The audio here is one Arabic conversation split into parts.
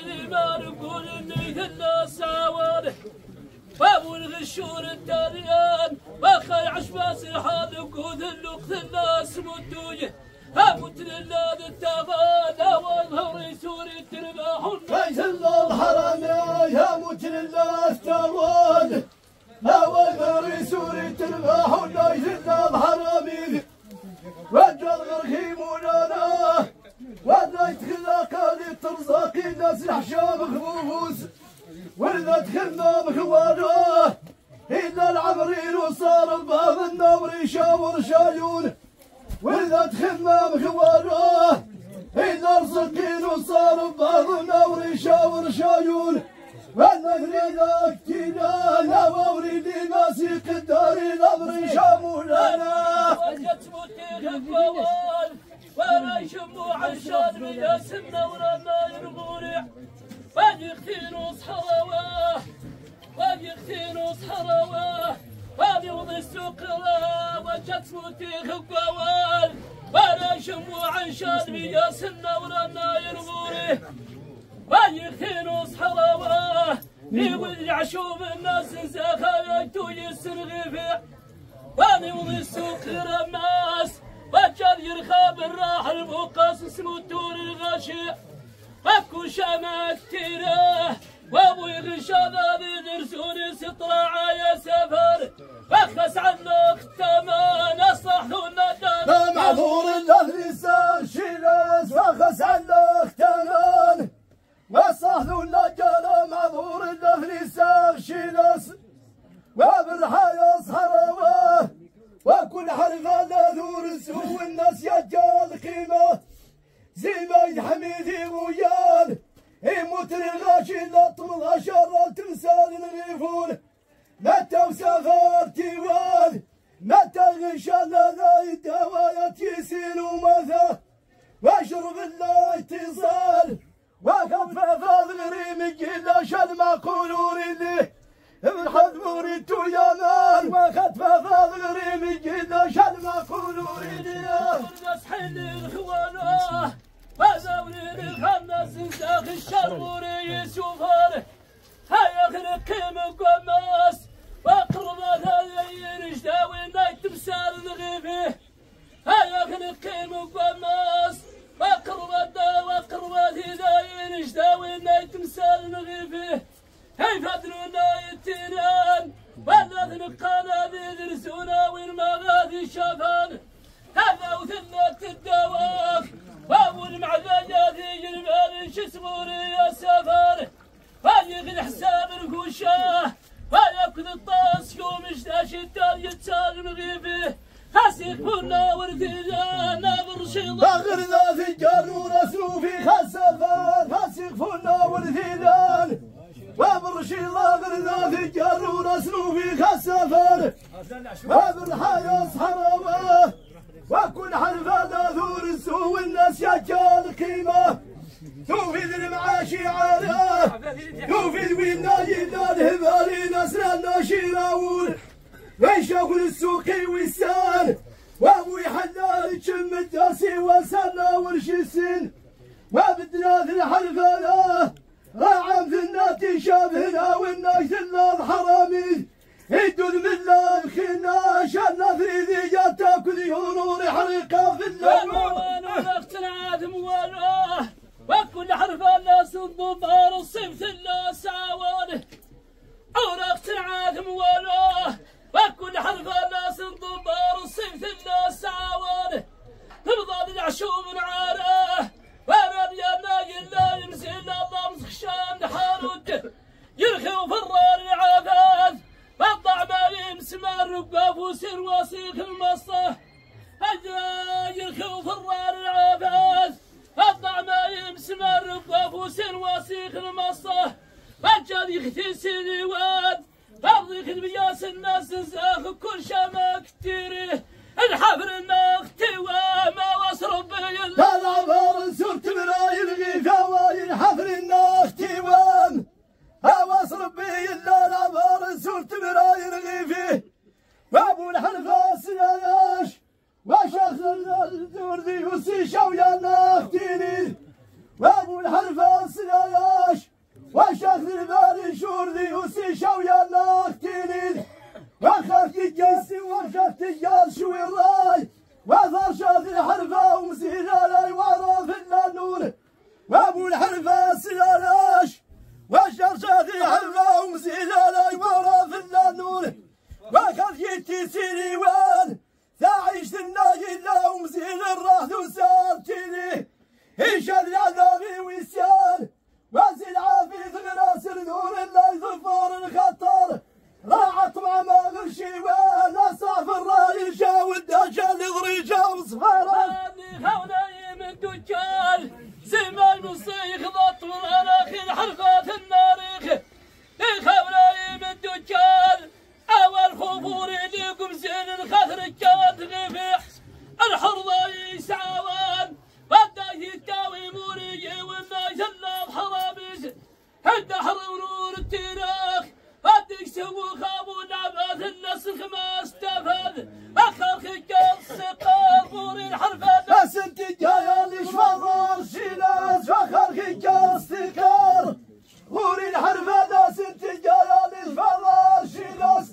اللي ما نقول اني ثنا ساوانه وابو الغشور التاليان واخي عشباس الحال نقول الوقت الناس مدويه اموت لله التغالى والهور سوري ترباح بيت الله الحرام يا موت لله التغالى والهور سوري ترباح بيت الله الحرام وجه الغرخيم ولنا ولا يتخلاك هذه ترزاقي الناس الحشام خبوز ولا دخلنا مخوانه إلا العمرين وصار الباب النور يشاور شايون ولا دخلنا مخوانه إلا الرزقين وصار الباب النور يشاور شايون ولا نريد كتينا لا ووريدي ماسك الداري الأمر شامولنا وجت موتي الفوال ولا يشموا عشان من اسمنا ورانا يرغوري ويختينوا صحراواه ويختينوا صحراواه ويوضي السوق وجت موتي خقوال ولا يشموا عشان من اسمنا ورانا يرغوري ويختينوا صحراواه يولي عشوب الناس زخايتو يسرغفي ويوضي السوق رماس وجل يرخى بالراح المقاصص مدور الغشي اكو شمع كتيره وابوي غشاد هذه درسوني سطرع يا سفر اخس عنك التمان اصلح الندم معذور لسان شيلاس واخس عنك تمان واصلح النجال معذور لسان شيلاس وبالحياه صحراوه وكل حرف على ذور السوق الناس يجال قيمه زي حميدي ويال يموت الغاشي لا 18 تمثال الغيفون متى وسفر تيوال متى غشا لا يدوايا تيسين ومثا واشرب الله اتصال وقف فاض غريم جيلا شد ما قولون لي ابن حضموري تو يا مان واخذ فاض غريم جيلا شد ما قولون لي مسحل الخوانه وزاولي الخمس زاخ الشروري يسوفر هيا خلقي من قماس واقرب هذا يرجداوي نايت تمثال الغيفي هيا خلقي من قماس واقرب هذا يرجداوي نايت تمثال الغيفي هي فدرونا يتيران ولا ثنقانا ذي درسونا وين ما غادي شافان هذا وثلت الدواك وابو المعلقة ذي المال شسموري يا سفر ويغل حساب الكوشاه ويأكل الطاس يوم اشتاش الدار يتسال مغيبه خاسيك فنا ورثينا برشيضة باغر ذا فجار ورسلو في خسفان خاسيك فنا ورثينا وبرشيضة غر ذا فجار ورسلو في خسفان وبالحياة صحراوه وكل حرف هذا ذور السوء الناس يجال قيمه توفي المعاشي عاله توفي الوينا يلا الهبالي نسر الناشيراون ويشوف السوق ويسان وابوي حلال تشم الداسي وسنا ورشسين وبدنا ذي الحرف هذا راعم في الناتي شابهنا والناس الحرامي يدود من الله الخناش النثري ذي جات تاكل نور حريقه في اللون واختنا موالوه وكل حرف الناس الضبار الصيف الناس عوانه اختنا موالوه وكل حرف الناس الضبار الصيف الناس عوانه تبضى العشوب عاره وانا بيانا يلا يمسي الله مسخشان حارود يرخي وفرار العافاف فضع ما يمسمى الرقاف وسير وسيخ المصة هجا يرخي وفرار العافاف فضع ما يمسمى الرقاف وسير وسيخ المصة هجا يختي سيدي واد فضيخ البياس الناس زاخ كل شماك تيريه الحفر النختي وما وصرب لا العبار سرت براي الغيثة واين حفر النختي وام هواس ربي الا العبار سرت براي الغيثة وابو الحلفاس ياش وشخص الدور ذي وسي شويا نختيني وابو الحلفاس ياش يسوي خابونا باث النسخ ما استفاد اخر خجال السقال بوري الحرفات بس انت جايه ليش فرار شيلاس فخر خجال السقال بوري الحرفات بس انت جايه ليش فرار شيلاس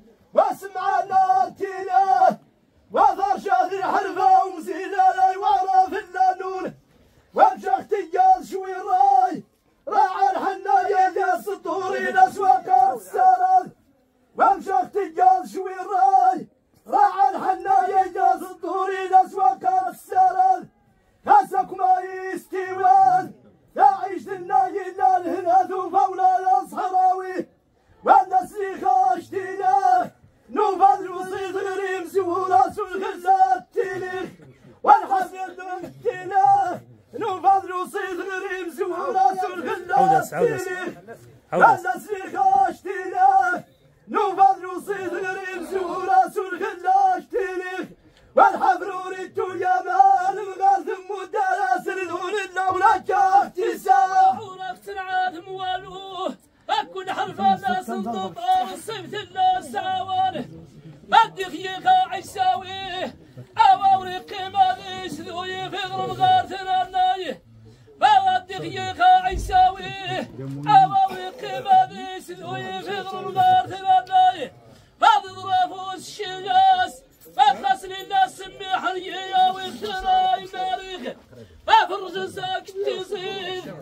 واسمع التيله وظهر شهر الحرفه ومزيله لا يعرف الا نور وامشخ تجال شوي راي راعى الحنايه جاس الطور الى اسواق السرد وامشخ تجال شوي راي راعى الحنايه جاس الطور الى اسواق السرد كاسك ما يستوان يعيش الناي الا الهناد وفولا الصحراوي والناس اللي خاشتيناه نوفا الوصيد غريم سهوله الغزات تيليخ والحسن دمتيناه نوفا الوصيد غريم سهوله الغزات تيليخ والناس اللي خاشتيناه نوفا الوصيد غريم سهوله الغزات تيليخ والحبرور انتو يا مان مغاثم ودراسل ذون الدولة كاختساء ورقت العاد موالوه اكل حرف الناس الضبار الصيف الناس عوانه بدي خيخا عيساويه اواوري قيمة ليش ذوي في غرب غارتنا النايه بدي خيخا عيساويه اواوري قيمة ليش ذوي في غرب غارتنا النايه بعض ظرافو الشجاس بخلص للناس سمي حريه واختراي ماريخ بفرج ساكت تزيد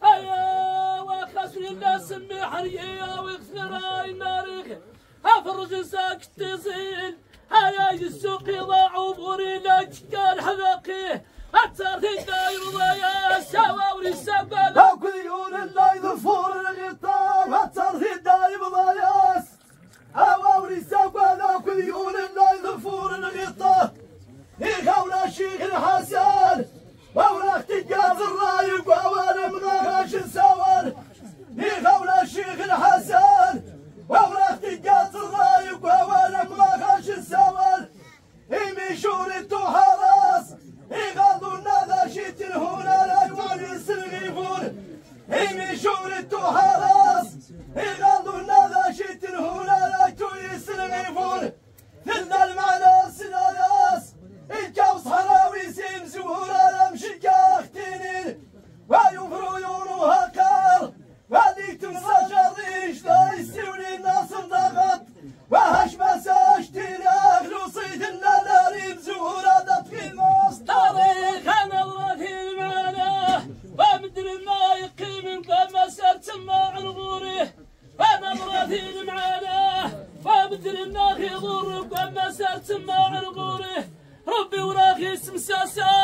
ايا وخلص للناس سمي حريه واختراي ماريخ بفرج ساكت تزيد ايا السوق يضاعوا بوريلك كان حذاقيه اكثر تداير ضيا سواوري السبب لو كل يوم الله يظفر الغطاء اكثر تداير ضياس اواوري السبب لو كل يوم الله يظفر الغطاء يخاونا الشيخ الحسن ووراك تجاز الرايق وانا مغاش سوال يخاونا الشيخ الحسن ووراك تجاز الرايق وانا مغاش سوال يمشون انتو حراس يغضوا النذا شيت هنا لا يوالي السلغيفون يمشون انتو حراس يغضوا النذا شيت هنا لا توي السلغيفون ثلنا المعنى سلالاس الجو صحراوي سيم زهورا لمشي كاختينين ويوفروا يونوها كار وهذيك تنسى شريش لا يستولي الناس ضغط وهش مساج تيناغ لوصيد الناريم زهورا دفقي ماس تاريخ نظرتي المعنى ومدري ما يقيم كما سرت ما غوريه ونظرتي المعنى ومدري الناخي ضر كما سرت ما غوريه ربي وراخي اسم ساسا